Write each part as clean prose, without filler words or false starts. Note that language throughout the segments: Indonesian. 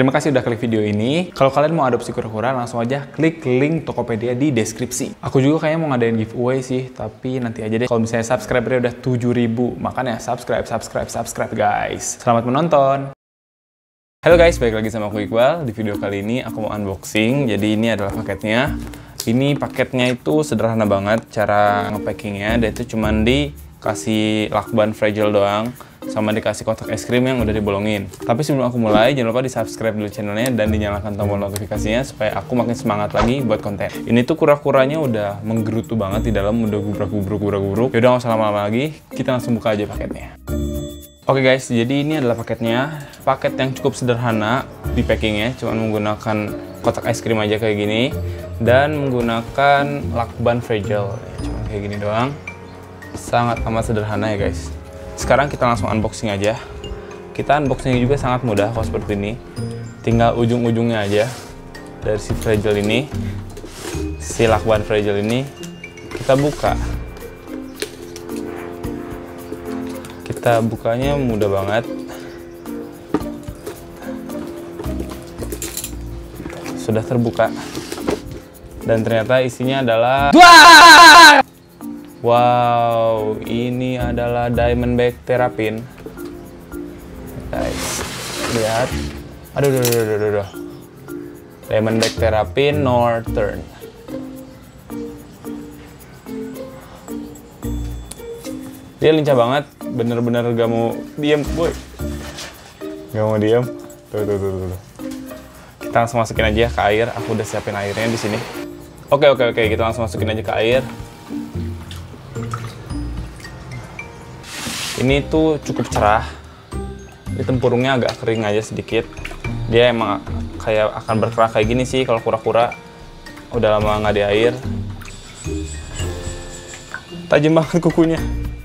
Terima kasih udah klik video ini. Kalau kalian mau adopsi kura-kura, langsung aja klik link Tokopedia di deskripsi. Aku juga kayaknya mau ngadain giveaway sih, tapi nanti aja deh. Kalau misalnya subscribernya udah 7.000, makanya subscribe guys. Selamat menonton. Halo guys, balik lagi sama aku Iqbal. Di video kali ini aku mau unboxing. Jadi ini adalah paketnya. Ini paketnya itu sederhana banget cara ngepackingnya. Dia itu cuman dikasih lakban fragile doang, sama dikasih kotak es krim yang udah dibolongin. Tapi sebelum aku mulai, jangan lupa di subscribe dulu channelnya dan dinyalakan tombol notifikasinya supaya aku makin semangat lagi buat konten. Ini tuh kura-kuranya udah menggerutu banget di dalam, udah gubrak-gubruk. Yaudah nggak usah lama-lama lagi, kita langsung buka aja paketnya. Oke guys, jadi ini adalah paketnya. Paket yang cukup sederhana di packingnya, cuma menggunakan kotak es krim aja kayak gini dan menggunakan lakban fragile, cuma kayak gini doang. Sangat amat sederhana ya guys. Sekarang kita langsung unboxing aja. Kita unboxing juga sangat mudah kok seperti ini. Tinggal ujung-ujungnya aja dari si fragile ini, si lakban fragile ini kita buka. Kita bukanya mudah banget. Sudah terbuka. Dan ternyata isinya adalah wow, ini adalah Diamondback Terrapin. Guys, lihat. Aduh. Diamondback Terrapin Northern. Dia lincah banget, bener-bener gak mau diem, boy. Gak mau diem. Tuh. Kita langsung masukin aja ke air. Aku udah siapin airnya di sini. Oke. Kita langsung masukin aja ke air. Ini tuh cukup cerah. Ini tempurungnya agak kering aja sedikit. Dia emang kayak akan berkerak kayak gini sih kalau kura-kura udah lama nggak di air. Tajam banget kukunya.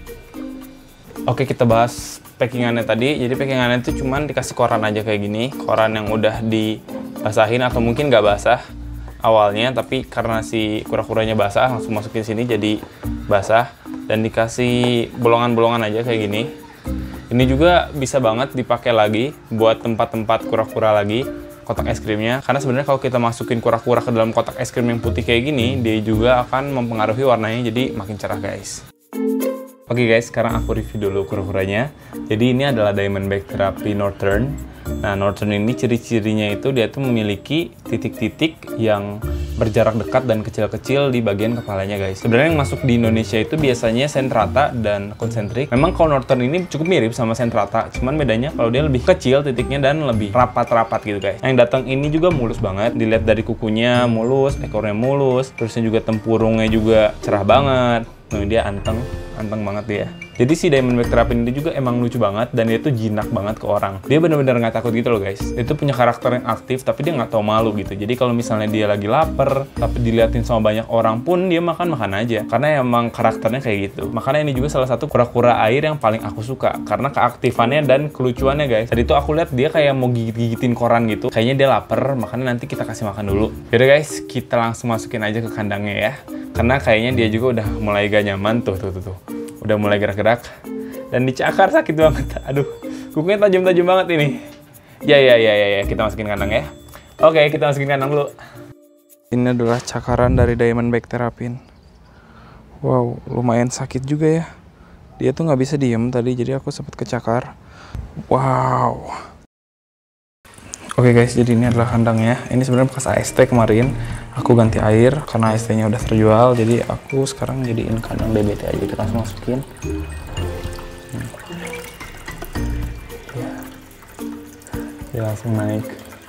Oke, kita bahas packingannya tadi. Jadi packingannya itu cuman dikasih koran aja kayak gini. Koran yang udah dibasahin atau mungkin nggak basah awalnya, tapi karena si kura-kuranya basah langsung masukin sini jadi basah. Dan dikasih bolongan-bolongan aja kayak gini. Ini juga bisa banget dipakai lagi buat tempat-tempat kura-kura lagi, kotak es krimnya. Karena sebenarnya kalau kita masukin kura-kura ke dalam kotak es krim yang putih kayak gini, dia juga akan mempengaruhi warnanya jadi makin cerah guys. Oke guys, sekarang aku review dulu kura-kuranya. Jadi ini adalah Diamondback Terrapin Northern. Nah, Northern ini ciri-cirinya itu dia tuh memiliki titik-titik yang berjarak dekat dan kecil-kecil di bagian kepalanya guys. Sebenarnya yang masuk di Indonesia itu biasanya sentrata dan konsentrik. Memang kalau Northern ini cukup mirip sama sentrata, cuman bedanya kalau dia lebih kecil titiknya dan lebih rapat-rapat gitu guys. Yang datang ini juga mulus banget. Dilihat dari kukunya mulus, ekornya mulus, terusnya juga tempurungnya juga cerah banget. Nah, dia anteng banget dia. Jadi si Diamondback Terrapin ini juga emang lucu banget dan dia tuh jinak banget ke orang. Dia bener-bener nggak takut gitu loh guys. Dia tuh punya karakter yang aktif tapi dia nggak tahu malu gitu. Jadi kalau misalnya dia lagi lapar tapi diliatin sama banyak orang pun dia makan aja. Karena emang karakternya kayak gitu. Makanya ini juga salah satu kura-kura air yang paling aku suka karena keaktifannya dan kelucuannya guys. Tadi tuh aku lihat dia kayak mau gigit-gigitin koran gitu. Kayaknya dia lapar, makanya nanti kita kasih makan dulu. Yaudah guys, kita langsung masukin aja ke kandangnya ya. Karena kayaknya dia juga udah mulai gak nyaman tuh. Udah mulai gerak-gerak dan dicakar sakit banget. Aduh, kukunya tajam-tajam banget ini. Ya, kita masukin kandang ya. Oke, kita masukin kandang dulu. Ini adalah cakaran dari Diamondback Terrapin. Wow, lumayan sakit juga ya. Dia tuh nggak bisa diem tadi, jadi aku sempat kecakar. Wow. Oke guys, jadi ini adalah kandangnya. Ini sebenarnya bekas AST kemarin. Aku ganti air karena AST-nya udah terjual. Jadi aku sekarang jadiin kandang DBT aja. Kita langsung masukin. Ya. Dia langsung naik.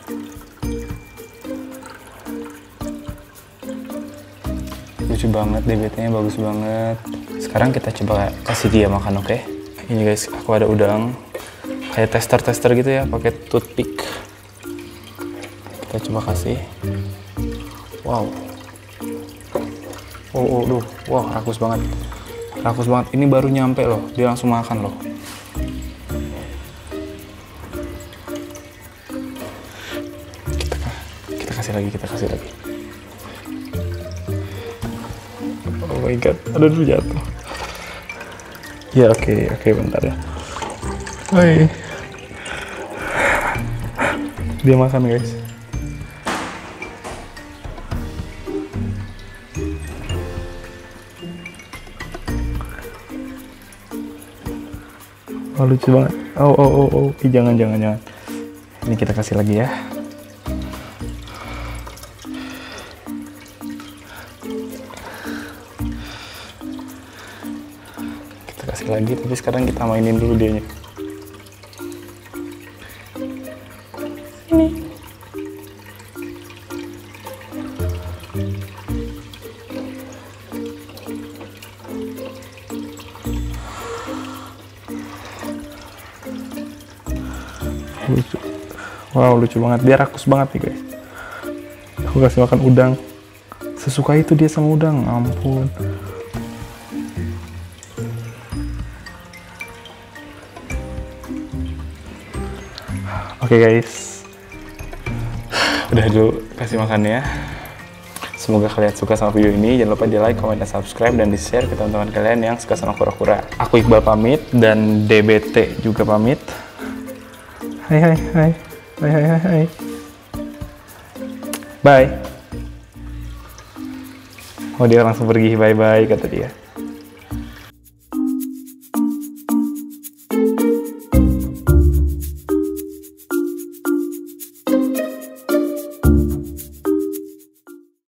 Lucu banget, DBT-nya bagus banget. Sekarang kita coba kasih dia makan, oke? Ini guys, aku ada udang. Kayak tester-tester gitu ya, pakai toothpick. Kita coba kasih. Wow. Wow, rakus banget. Ini baru nyampe loh, dia langsung makan loh. Kita kasih lagi. Oh my god, aduh jatuh. Ya oke, bentar ya. Hai. Dia makan guys. Oh, lucu banget. Oh. Jangan. Ini kita kasih lagi ya. Kita kasih lagi, tapi sekarang kita mainin dulu dianya. Ini. Lucu. Wow, lucu banget. Dia rakus banget nih guys. Aku kasih makan udang. Sesuka itu dia sama udang. Ampun. Oke guys. Udah dulu kasih makannya. Semoga kalian suka sama video ini. Jangan lupa di like, comment, dan subscribe, dan di share ke teman-teman kalian yang suka sama kura-kura. Aku Iqbal pamit, dan DBT juga pamit. Hai. Bye. Oh, dia langsung pergi. Bye kata dia.